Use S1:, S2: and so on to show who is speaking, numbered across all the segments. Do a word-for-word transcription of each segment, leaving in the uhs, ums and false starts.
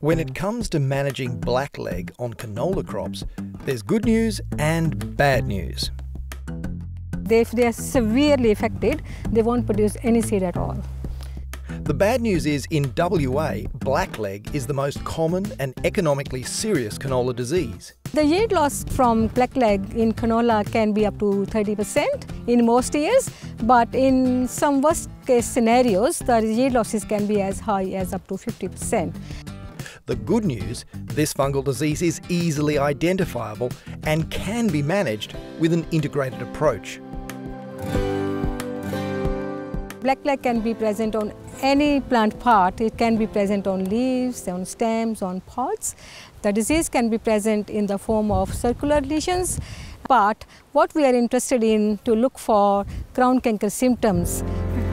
S1: When it comes to managing blackleg on canola crops, there's good news and bad news.
S2: If they are severely affected, they won't produce any seed at all.
S1: The bad news is in W A, blackleg is the most common and economically serious canola disease.
S2: The yield loss from blackleg in canola can be up to thirty percent in most years, but in some worst case scenarios, the yield losses can be as high as up to fifty percent.
S1: The good news, this fungal disease is easily identifiable and can be managed with an integrated approach.
S2: Blackleg can be present on any plant part. It can be present on leaves, on stems, on pods. The disease can be present in the form of circular lesions. But what we are interested in to look for crown canker symptoms.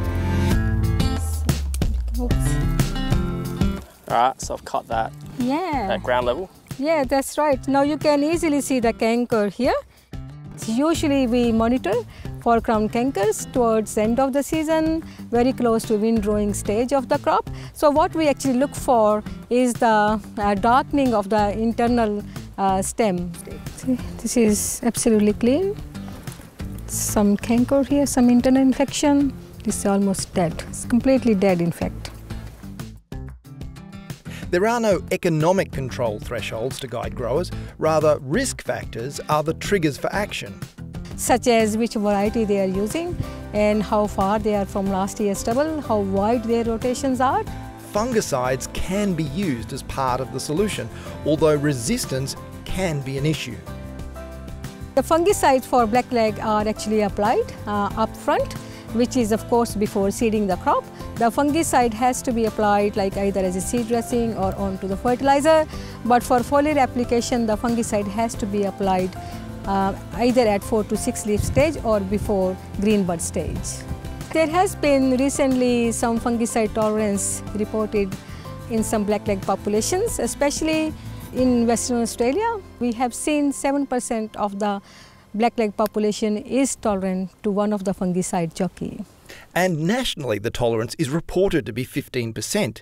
S2: Oops.
S3: Alright, so I've cut that
S2: Yeah.
S3: at ground level.
S2: Yeah, that's right. Now you can easily see the canker here. Usually we monitor for crown cankers towards the end of the season, very close to windrowing stage of the crop. So what we actually look for is the uh, darkening of the internal uh, stem. See, this is absolutely clean. Some canker here, some internal infection. This is almost dead. It's completely dead, in fact.
S1: There are no economic control thresholds to guide growers, rather risk factors are the triggers for action.
S2: Such as which variety they are using and how far they are from last year's stubble, how wide their rotations are.
S1: Fungicides can be used as part of the solution, although resistance can be an issue.
S2: The fungicides for blackleg are actually applied uh, up front, which is of course before seeding the crop. The fungicide has to be applied like either as a seed dressing or onto the fertilizer, but for foliar application the fungicide has to be applied uh, either at four to six leaf stage or before green bud stage. There has been recently some fungicide tolerance reported in some blackleg populations, especially in Western Australia. We have seen seven percent of the blackleg population is tolerant to one of the fungicide jockey.
S1: And nationally the tolerance is reported to be fifteen percent.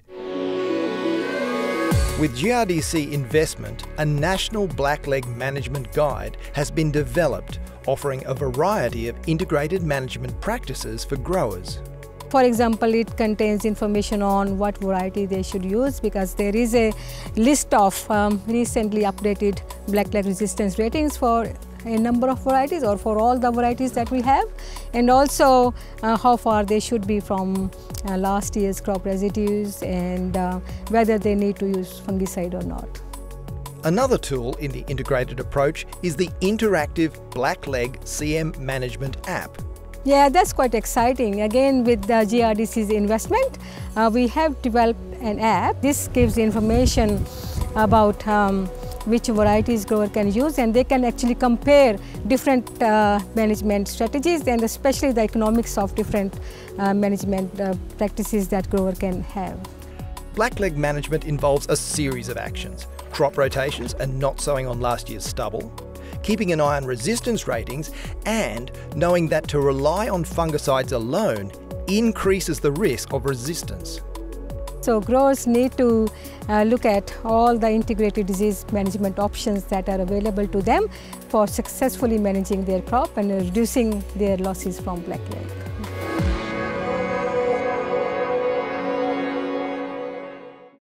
S1: With G R D C investment, a national blackleg management guide has been developed, offering a variety of integrated management practices for growers.
S2: For example, it contains information on what variety they should use, because there is a list of um, recently updated blackleg resistance ratings for a number of varieties or for all the varieties that we have, and also uh, how far they should be from uh, last year's crop residues and uh, whether they need to use fungicide or not.
S1: Another tool in the integrated approach is the interactive Blackleg C M Management app.
S2: Yeah, that's quite exciting. Again, with the G R D C's investment, uh, we have developed an app. This gives information about um, which varieties grower can use, and they can actually compare different uh, management strategies and especially the economics of different uh, management uh, practices that grower can have.
S1: Blackleg management involves a series of actions: crop rotations and not sowing on last year's stubble, keeping an eye on resistance ratings, and knowing that to rely on fungicides alone increases the risk of resistance.
S2: So growers need to uh, look at all the integrated disease management options that are available to them for successfully managing their crop and reducing their losses from blackleg.